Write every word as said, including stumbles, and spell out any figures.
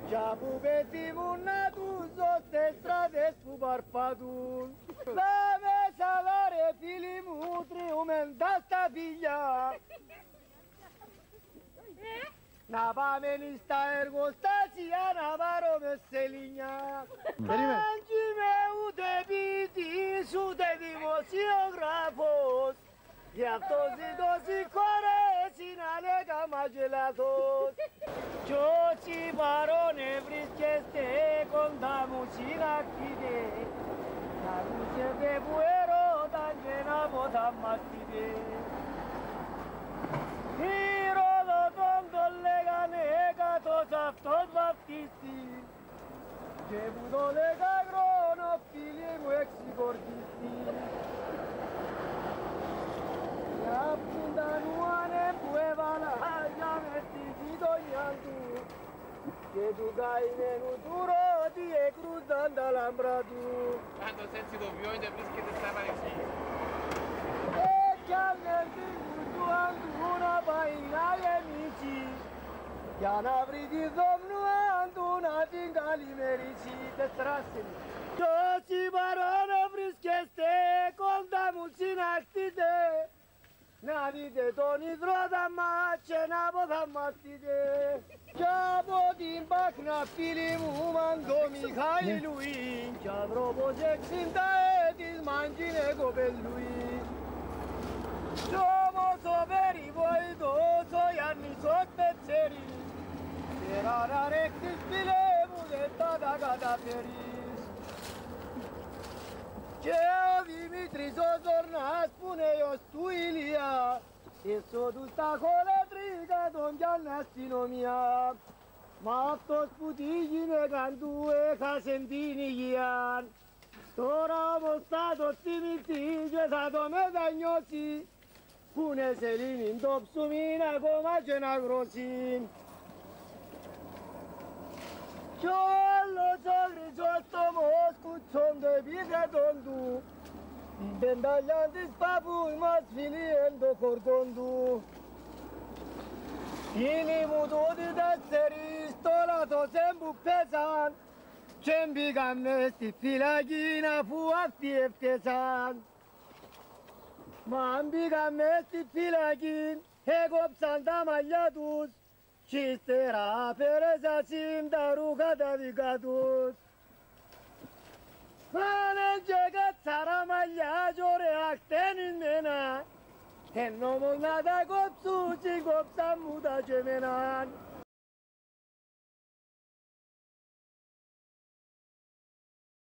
Já bubetimos na dos estrades που παρπατούν. Πάμε σαβάρε φίλοι μου τριούμεντα στα φιλιά. Να πάμε στα εργοστάσια να πάρουμε σελινιά. Δεν είμαι ούτε ποιητής ούτε δημοσιογράφος. Γι' αυτό ζητώ συγχωρέσει να λέγαμε και λάθος. Κι όσοι παρόνε βρίσκεστε κοντά μου συναχτείτε, να ακούσετε που ερώταν και να ποθαμαστείτε. Οι Ρόδοτον τον λέγανε έκατος αυτός βαπτιστής και που το δέκα χρόνο φίλοι μου εξυπορτιστής. Για πουντανούανε που έβαλα για μες στη γειτονιά του και του καημένου του ρώτη εκρούσαν τα λάμπρα του. Πάντως έτσι το βιώνεται βρίσκεται στα παρεξήγηση. Έκανε την κουρτούαν του να πάει να γεμίσει για να βρει τη δόμνουαν του να την καλημερίσει. Τεσσεράσιμη. Κι όσοι παρόν βρίσκεστε κοντά μου συναχτείτε, να δείτε τον υδρότα μας και να αποθαμαστείτε. Κι από την Πάχνα φίλοι μου μαντώ Μιχαηλουή κι άνθρωπος εξήντα έτης μάγκινε κοπελουή. Κι όμως ο περιβόητος ο Γιάννης ο Σπετσέρης πέρα να ρέξεις φίλε μου δεν θα τα καταφέρεις. Και ο Δημήτρης ο Ζορνάς που είναι γιος του Ηλία έσω του στα χολετρικά τον πιάνε αστυνομία. Μα αυτός που τη γυναίκα του έχασε την υγεία τώρα όμως θα το θυμηθεί και θα το μετανιώσει που είναι σελήνη το ψουμί ακόμα και να γρώσει. Κι όλος ο χρυσόστομος κουτσόν το επίθετον του την πενταλιά της παππούς μας φίλοι εν το χορτόν του. Φίλοι μου τούτοι τέσσερις το λάθος που πέσαν και μπήκαν μες στη φυλακή αφού αυτοί έφτεσαν. Μα αν μπήκαν μες στη φυλακή έκοψαν τα μαλλιά τους κι ύστερα αφαιρέσαν τα ρούχα τα δικά τους. Πάνε και κατσάρα μαλλιά κι ωραία χτενισμένα εν όμως να τα κόψουν κι κόψαν μου τα και εμένα.